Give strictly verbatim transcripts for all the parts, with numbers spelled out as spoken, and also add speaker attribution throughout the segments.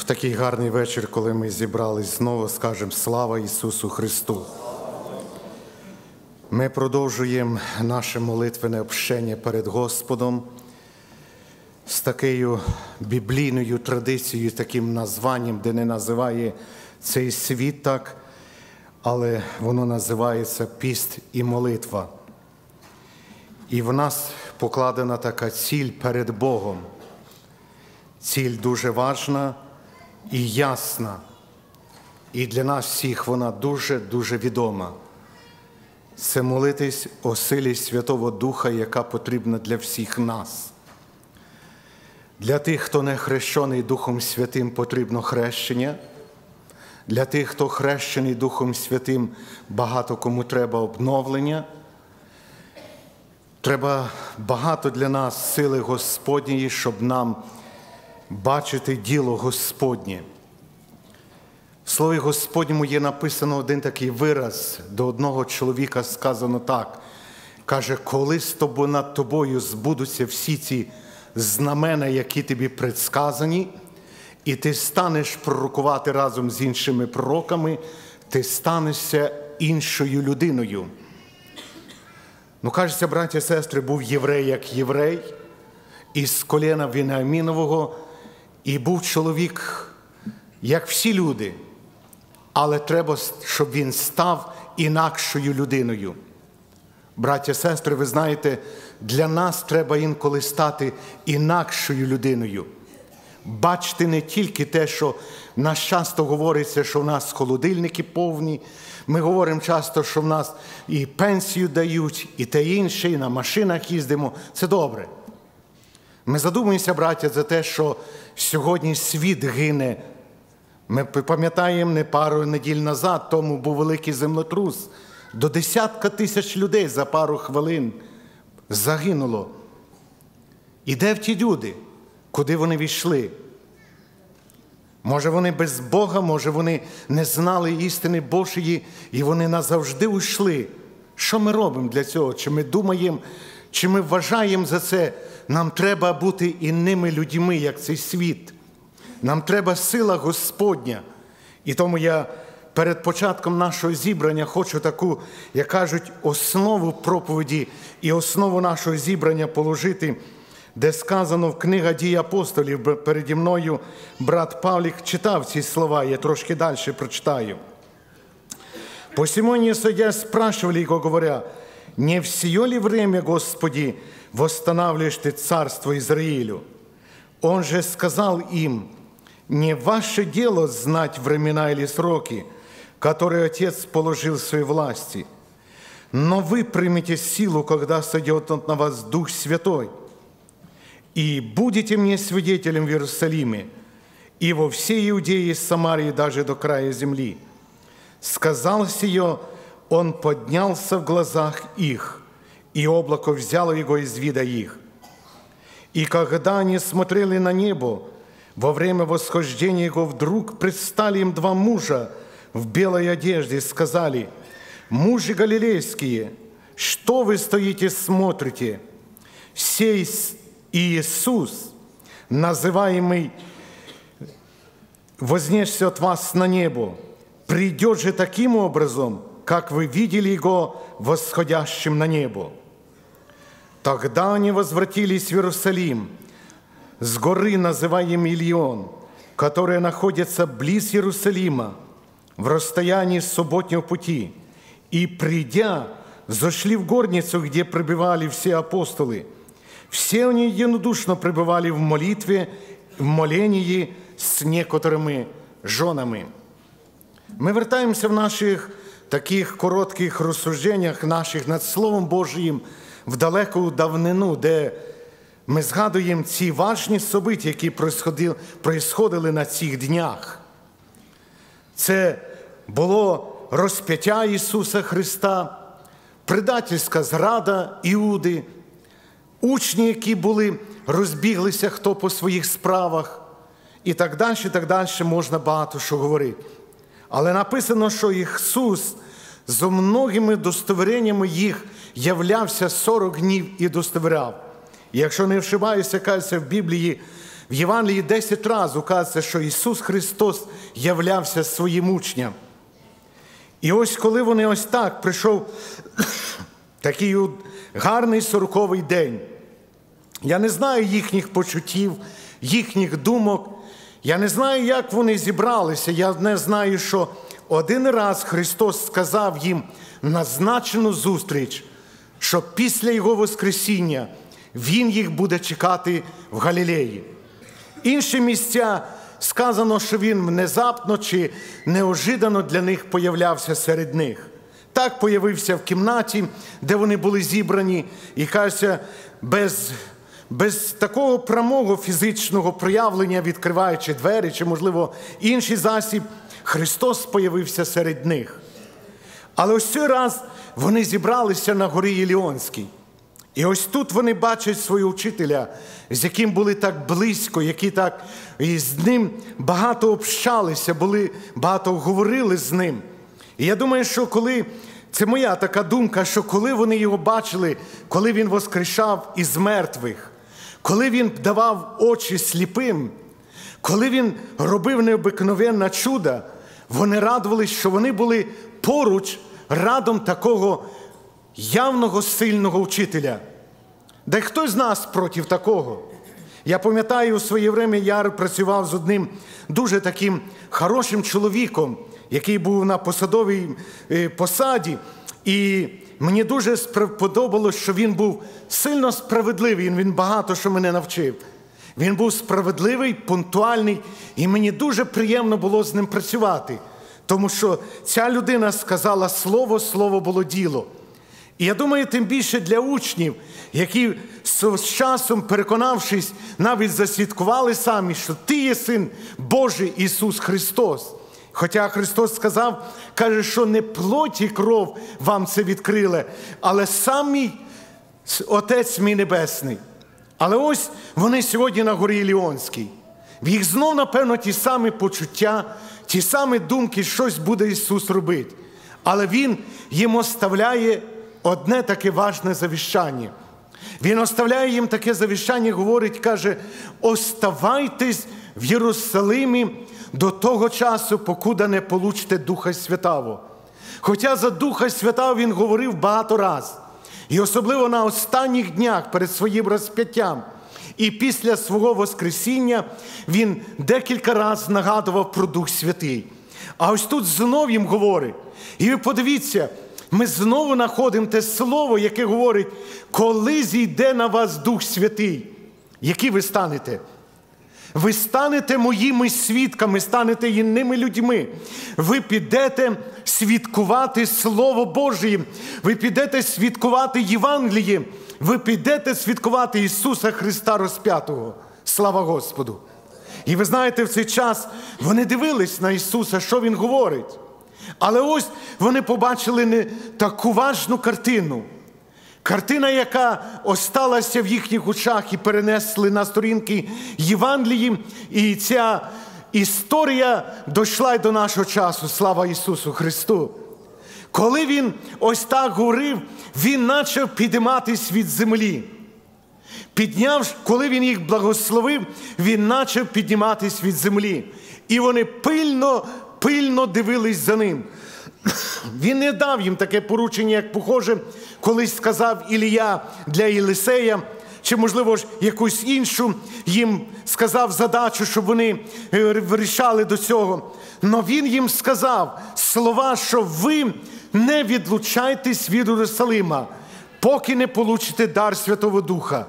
Speaker 1: такий гарний вечір, коли ми зібрались знову, скажемо слава Ісусу Христу. Ми продовжуємо наше молитвене общення перед Господом з такою біблійною традицією, таким названням, де не називає цей світ так, але воно називається піст і молитва. І в нас покладена така ціль перед Богом. Ціль дуже важна і ясна. І для нас всіх вона дуже-дуже відома. Це молитись о силі Святого Духа, яка потрібна для всіх нас. Для тих, хто не хрещений Духом Святим, потрібно хрещення. Для тих, хто хрещений Духом Святим, багато кому треба обновлення. Треба багато для нас сили Господньої, щоб нам бачити діло Господнє. В Слові Господньому є написано один такий вираз, до одного чоловіка сказано так. Каже, коли з тобою, над тобою збудуться всі ці знамена, які тобі предсказані, і ти станеш пророкувати разом з іншими пророками, ти станешся іншою людиною. Ну, кажеться, браті і сестри, був єврей як єврей, із коліна Веніамінового, і був чоловік, як всі люди, але треба, щоб він став інакшою людиною. Браті і сестри, ви знаєте, для нас треба інколи стати інакшою людиною. Бачити не тільки те, що в нас часто говориться, що в нас холодильники повні, ми говоримо часто, що в нас і пенсію дають, і те інше, і на машинах їздимо. Це добре. Ми задумуємося, браття, за те, що сьогодні світ гине. Ми пам'ятаємо, не пару неділь назад, тому був великий землетрус. До десятка тисяч людей за пару хвилин загинуло. І де в ті люди? Куди вони війшли? Може, вони без Бога, може, вони не знали істини Божої, і вони назавжди ушли. Що ми робимо для цього? Чи ми думаємо, чи ми вважаємо за це? Нам треба бути інними людьми, як цей світ. Нам треба сила Господня. І тому я перед початком нашого зібрання хочу таку, як кажуть, основу проповіді і основу нашого зібрання положити, де сказано в книга «Дій апостолів», переді мною брат Павлік читав ці слова, я трошки далі прочитаю. «Посему они, садя, спрашивали его, говоря, не все ли время, Господи, восстанавливаешь ты царство Израилю? Он же сказал им, не ваше дело знать времена или сроки, которые Отец положил в своей власти, но вы примете силу, когда сойдет на вас Дух Святой, и будете мне свидетелем в Иерусалиме, и во всей Иудее и Самарии, даже до края земли». Сказал сие, он поднялся в глазах их, и облако взяло его из вида их. И когда они смотрели на небо, во время восхождения его вдруг предстали им два мужа в белой одежде и сказали: «Мужи галилейские, что вы стоите смотрите? Сей Иисус, называемый вознесся от вас на небо, придет же таким образом, как вы видели его восходящим на небо». Тогда они возвратились в Иерусалим с горы, называемой Илион, которая находится близ Иерусалима, в расстоянии субботнего пути, и, придя, зашли в горницу, где пребывали все апостолы. Все они единодушно пребывали в молитве, в молении с некоторыми женами. Ми вертаємося в наших таких коротких розсужденнях наших над Словом Божиїм в далеку давнину, де ми згадуємо ці важні события, які происходили на цих днях. Це було розп'яття Ісуса Христа, предательська зрада Іуди, учні, які були, розбіглися хто по своїх справах, і так далі, і так далі, можна багато що говорити. Але написано, що Ісус з многими достовіреннями їх являвся сорок днів і достовіряв. І якщо не ошибаюся, кажеться в Біблії, В Євангелії десять разів указується, що Ісус Христос являвся своїм учням. І ось коли вони ось так, прийшов такий гарний сороковий день. Я не знаю їхніх почуттів, їхніх думок. Я не знаю, як вони зібралися. Я не знаю, що один раз Христос сказав їм назначену зустріч, що після Його Воскресіння Він їх буде чекати в Галілеї. Інші місця сказано, що Він внезапно чи неожиданно для них появлявся серед них. Так появився в кімнаті, де вони були зібрані, і, кажеться, без, без такого прямого фізичного проявлення, відкриваючи двері, чи, можливо, інший засіб, Христос появився серед них. Але ось цей раз вони зібралися на горі Єліонській. І ось тут вони бачать свого вчителя, з яким були так близько, які так і з ним багато общалися, були, багато говорили з ним. І я думаю, що коли, це моя така думка, що коли вони його бачили, коли він воскрешав із мертвих, коли він давав очі сліпим, коли він робив необикновенне чудо, вони радувались, що вони були поруч радом такого явного сильного вчителя. Де хто з нас проти такого? Я пам'ятаю, у своє время я працював з одним дуже таким хорошим чоловіком, який був на посадовій посаді. І мені дуже сподобалось, що він був сильно справедливий, він багато що мене навчив. Він був справедливий, пунктуальний, і мені дуже приємно було з ним працювати. Тому що ця людина сказала слово, слово було діло. І я думаю, тим більше для учнів, які з часом, переконавшись, навіть засвідкували самі, що ти є Син Божий Ісус Христос. Хоча Христос сказав, каже, що не плоть і кров вам це відкрили, але сам мій Отець мій Небесний. Але ось вони сьогодні на горі Єліонській. В їх знов, напевно, ті самі почуття, ті самі думки, щось буде Ісус робити. Але Він їм оставляє одне таке важне завіщання. Він оставляє їм таке завіщання, говорить, каже, оставайтесь в Єрусалимі до того часу, покуда не получите Духа Святого. Хоча за Духа Святого він говорив багато раз. І особливо на останніх днях перед своїм розп'яттям. І після свого Воскресіння він декілька разів нагадував про Дух Святий. А ось тут знов їм говорить. І ви подивіться, ми знову знаходимо те слово, яке говорить, коли зійде на вас Дух Святий, які ви станете? Ви станете моїми свідками, станете інними людьми. Ви підете свідкувати Слово Божє, ви підете свідкувати Євангеліє, ви підете свідкувати Ісуса Христа розп'ятого. Слава Господу! І ви знаєте, в цей час вони дивились на Ісуса, що Він говорить. Але ось вони побачили не таку важну картину. Картина, яка осталася в їхніх очах і перенесли на сторінки Євангелії. І ця історія дійшла й до нашого часу. Слава Ісусу Христу! Коли Він ось так говорив, Він почав підійматись від землі. Підняв, коли Він їх благословив, Він почав підніматись від землі. І вони пильно, пильно дивились за Ним. Він не дав їм таке поручення, як похоже, колись сказав Ілія для Єлисея, чи, можливо, ж якусь іншу їм сказав задачу, щоб вони вирішали до цього. Но він їм сказав слова, що ви не відлучайтесь від Єрусалима, поки не получите дар Святого Духа.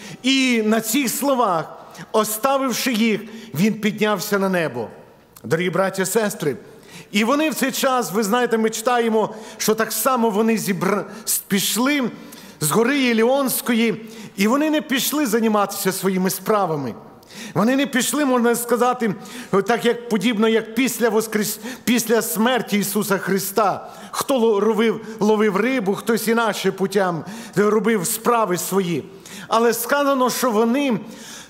Speaker 1: І на цих словах, оставивши їх, він піднявся на небо. Дорогі браті і сестри, і вони в цей час, ви знаєте, ми читаємо, що так само вони зібра... пішли з гори Єліонської, і вони не пішли займатися своїми справами. Вони не пішли, можна сказати, так як подібно, як після, воскрес... після смерті Ісуса Христа. Хто ловив, ловив рибу, хтось інакше путям робив справи свої. Але сказано, що вони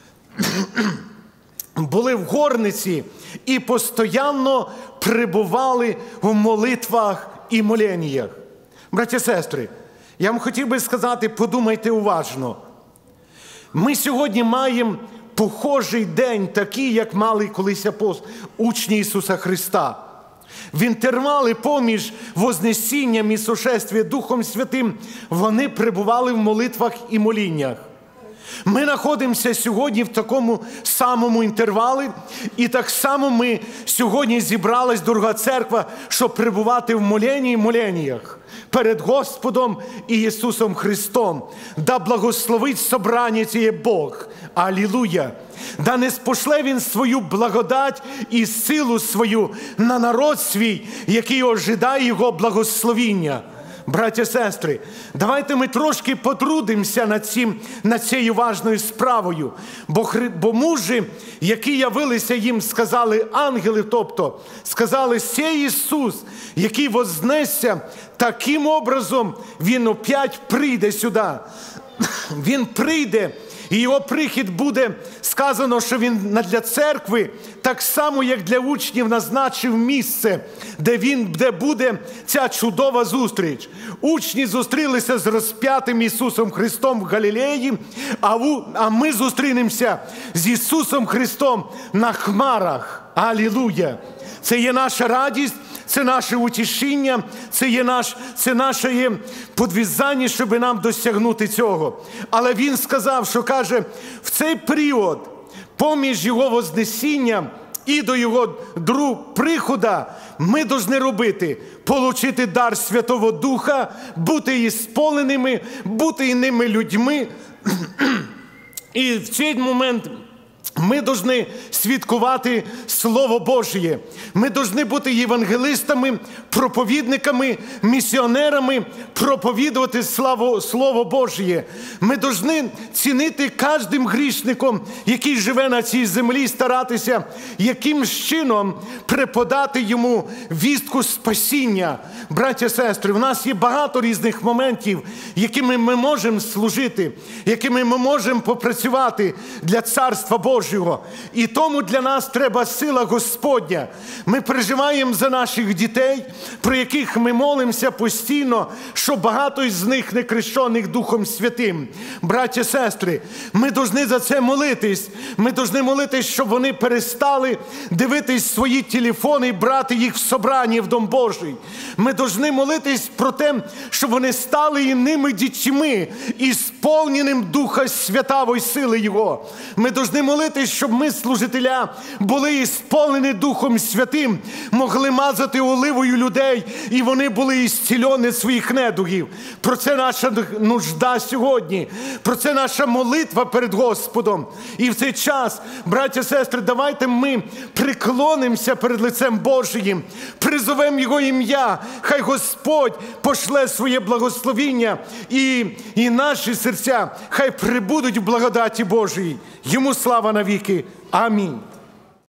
Speaker 1: були в горниці і постійно перебували в молитвах і моленнях. Браті і сестри, я вам хотів би сказати, подумайте уважно. Ми сьогодні маємо похожий день, такий, як мали колись апостоли, учні Ісуса Христа. В інтервали поміж Вознесінням і сошествієм Духом Святим вони перебували в молитвах і моліннях. Ми знаходимося сьогодні в такому самому інтервалі, і так само ми сьогодні зібралась, дорога церква, щоб перебувати в моленні і моленнях перед Господом і Ісусом Христом. Да благословить собрання ціє Бог. Алілуя! Да не спошле Він свою благодать і силу свою на народ свій, який ожидає Його благословіння. Браття, сестри, давайте ми трошки потрудимося над цим, над цією важною справою. Бо, бо мужі, які явилися їм, сказали ангели, тобто, сказали, сей Ісус, який вознесся, таким образом Він опять прийде сюди. Він прийде, і Його прихід буде, сказано, що Він для церкви, так само, як для учнів, назначив місце, де, він, де буде ця чудова зустріч. Учні зустрілися з розп'ятим Ісусом Христом в Галілеї, а, у, а ми зустрінемося з Ісусом Христом на хмарах. Алілуя! Це є наша радість, це наше утішіння, це є наш, це наше є подвізання, щоб нам досягнути цього. Але Він сказав, що каже, в цей період, поміж Його Вознесінням і до Його другого приходу, ми повинні робити, получити дар Святого Духа, бути ісполненими, бути іними людьми. І в цей момент ми повинні свідкувати Слово Божє. Ми повинні бути євангелистами, проповідниками, місіонерами, проповідувати славу, Слово Божє. Ми повинні цінити кожним грішником, який живе на цій землі, старатися яким чином преподати йому вістку спасіння. Браття, сестри, в нас є багато різних моментів, якими ми можемо служити, якими ми можемо попрацювати для Царства Божого. І тому для нас треба сила Господня. Ми переживаємо за наших дітей, про яких ми молимося постійно, що багато з них не крещених Духом Святим. Браття, сестри, ми повинні за це молитись. Ми повинні молитись, щоб вони перестали дивитись свої телефони і брати їх в собрання в Дом Божий. Ми повинні молитись про те, щоб вони стали іними дітьми, ісполненим Духа Святого і сили Його. Ми повинні молитись, щоб ми, служителя, були ісполнені Духом Святим, могли мазати оливою людей, і вони були ісцілені своїх недугів. Про це наша нужда сьогодні, про це наша молитва перед Господом. І в цей час, браття, сестри, давайте ми приклонимося перед лицем Божиїм, призовемо Його ім'я, хай Господь пошле своє благословіння, і, і наші серця хай прибудуть в благодаті Божій. Йому слава навіки. Амінь.